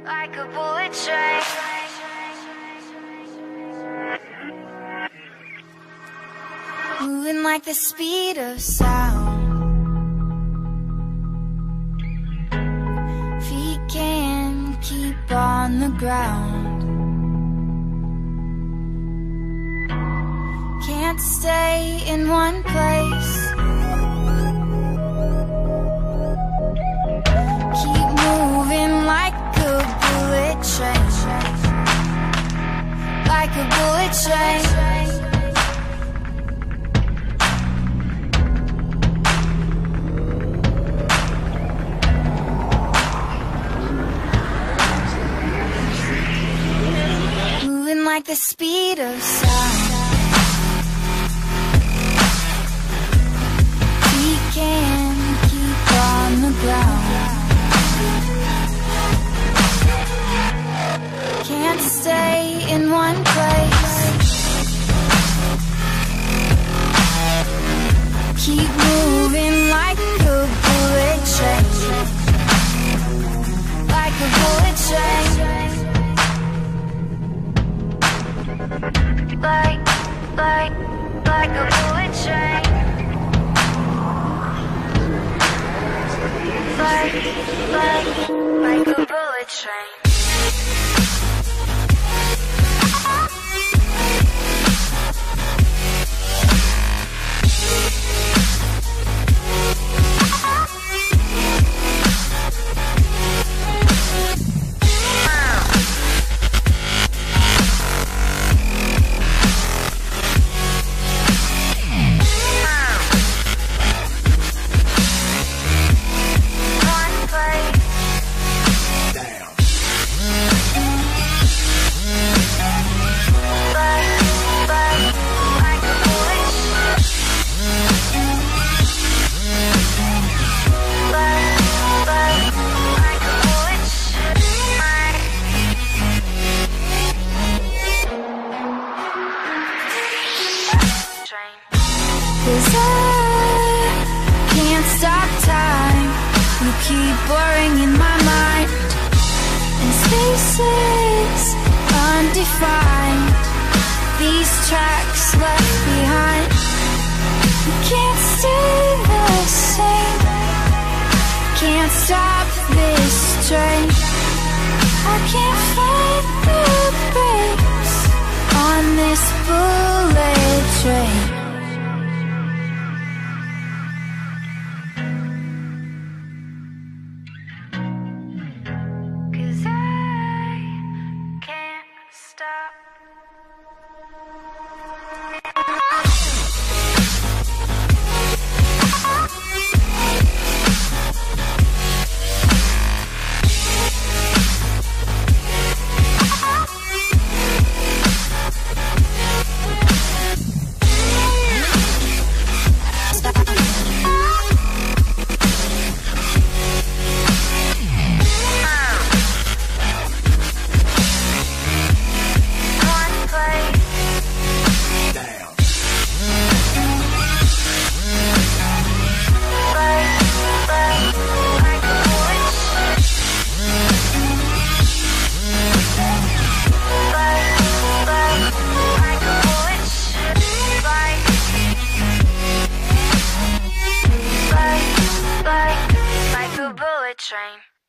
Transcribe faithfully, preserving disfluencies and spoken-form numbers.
like a bullet train. Moving like the speed of sound. Feet can't keep on the ground. Can't stay in one place. Keep moving like a bullet train. Like a bullet train. Like the speed of sound. We can keep on the ground. Can't stay in one place. Keep moving like a bullet train. Like a bullet train. Like, like, like a bullet train. Like, like, like a bullet train. Cause I can't stop time. You keep blurring in my mind. And spaces undefined. These tracks left behind. You can't stay the same. Can't stop this train. I can't find the brakes on this bullet train. Stop. Train.